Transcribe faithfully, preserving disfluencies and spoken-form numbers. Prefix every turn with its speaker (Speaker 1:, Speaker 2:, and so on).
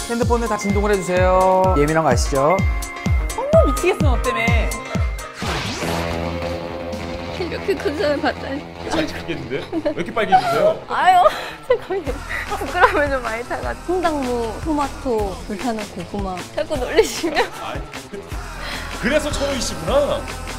Speaker 1: 핸드폰을 다 진동을 해주세요. 예민한 거 아시죠?
Speaker 2: 어머 미치겠어 너 때문에.
Speaker 3: 이렇게 큰 손을 봤다니.
Speaker 4: 잘 찍히겠는데? 왜 이렇게 빨개지세요?
Speaker 3: 아유, 잠깐만요. 부끄러움을 좀 많이 타가지고. 홍당무, 토마토, 불타는 고구마. 자꾸 놀리시면.
Speaker 4: 그래서 천우희 씨구나.